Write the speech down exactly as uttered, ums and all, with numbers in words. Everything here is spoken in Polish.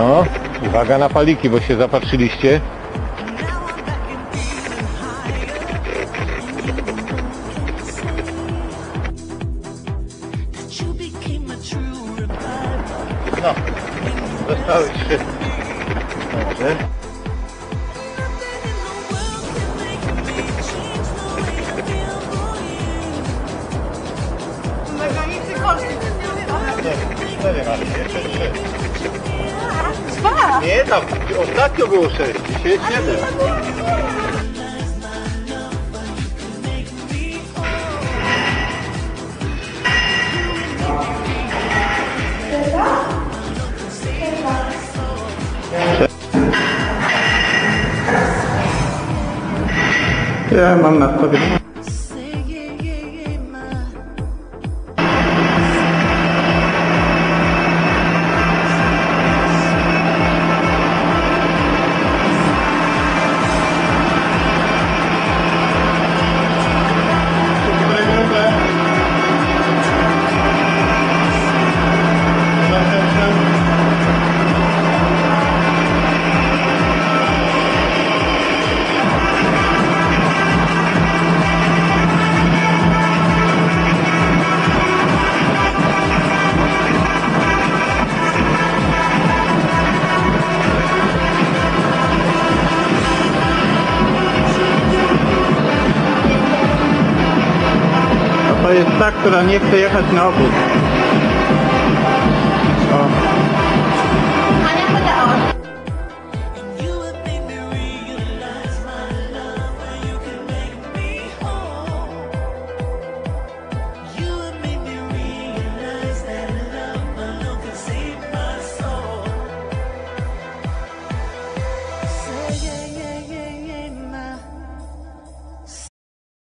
No, uwaga na paliki, bo się zapatrzyliście. No, zostały trzy. Dobrze. Na granicy koszty. Cztery masz, jeszcze trzy. Dwa! Nie, tam ostatnio było sześć, dzisiaj siedem. Ja mam nastawione. To jest ta, która nie chce jechać na obóz. O.